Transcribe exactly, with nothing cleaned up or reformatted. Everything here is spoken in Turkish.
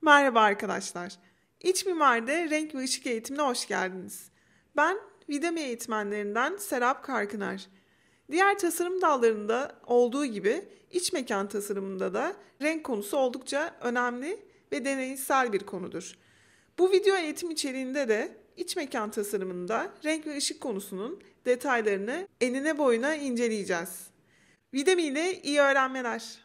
Merhaba arkadaşlar. İç Mimar'da renk ve ışık eğitimine hoş geldiniz. Ben Videmi eğitmenlerinden Serap Karkınar. Diğer tasarım dallarında olduğu gibi iç mekan tasarımında da renk konusu oldukça önemli ve deneysel bir konudur. Bu video eğitim içeriğinde de iç mekan tasarımında renk ve ışık konusunun detaylarını enine boyuna inceleyeceğiz. Videmi ile iyi öğrenmeler.